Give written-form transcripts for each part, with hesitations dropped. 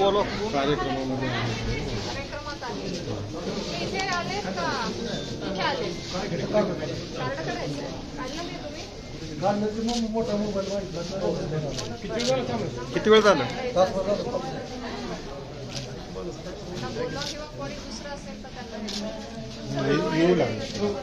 बोलो कार्यक्रमामध्ये कार्यक्रमात आले इथे आलेत का इथे आले कार्ड काढायचं काढलं नाही तुम्ही मोठा मोबाईल किती वेळ झालं बोलवा किंवा कोणी दुसरं असेल तर त्यांना येऊ लागलं.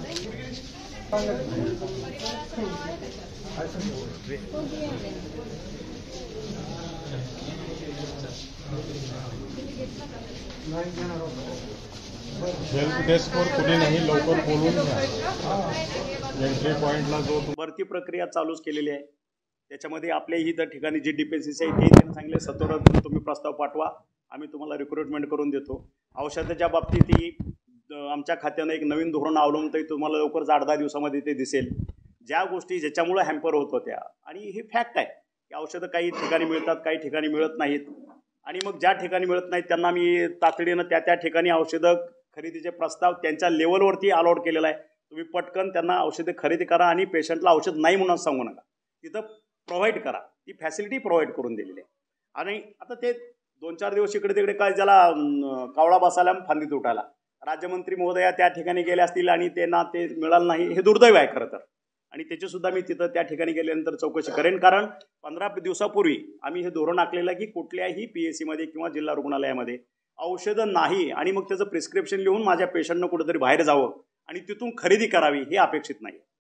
हेल्प डेस्कवर कुणी नाही, लवकर बोलून घ्या. एंट्री पॉइंटला जो भरती प्रक्रिया चालूच केलेली आहे. त्याच्यामध्ये आपल्याही इथं ठिकाणी जी डिपेन्सी आहे ते त्यांना सांगले सत्वरात तुम्ही प्रस्ताव पाठवा, आम्ही तुम्हाला रिक्रुटमेंट करून देतो. औषधाच्या बाबतीत ही आमच्या खात्यानं एक नवीन धोरण अवलंबतं, तुम्हाला लवकरच 8-10 दिवसामध्ये ते दिसेल. ज्या गोष्टी ज्याच्यामुळे हॅम्पर होत होत्या आणि हे फॅक्ट आहे की औषधं काही ठिकाणी मिळतात, काही ठिकाणी मिळत नाहीत. आणि मग ज्या ठिकाणी मिळत नाहीत त्यांना मी तातडीनं त्या ठिकाणी औषधं खरेदीचे प्रस्ताव त्यांच्या लेवलवरती अलॉट केलेला आहे. तुम्ही पटकन त्यांना औषधे खरेदी करा आणि पेशंटला औषध नाही म्हणून सांगू नका, तिथं प्रोव्हाइड करा. ती फॅसिलिटी प्रोव्हाइड करून दिलेली आहे. आणि आता ते 2-4 दिवस इकडे तिकडे काय ज्याला कावळा बसायला फांदीत उठायला, राज्यमंत्री महोदया त्या ठिकाणी गेले असतील आणि त्यांना ते मिळालं नाही, हे दुर्दैव आहे खरं तर. आणि त्याचीसुद्धा मी तिथं त्या ठिकाणी गेल्यानंतर चौकशी करेन. कारण 15 दिवसापूर्वी आम्ही हे धोरण आखलेलं की कुठल्याही PSCमध्ये किंवा जिल्हा रुग्णालयामध्ये औषधं नाही आणि मग त्याचं प्रिस्क्रिप्शन लिहून माझ्या पेशंटनं कुठेतरी बाहेर जावं आणि तिथून खरेदी करावी हे अपेक्षित नाही.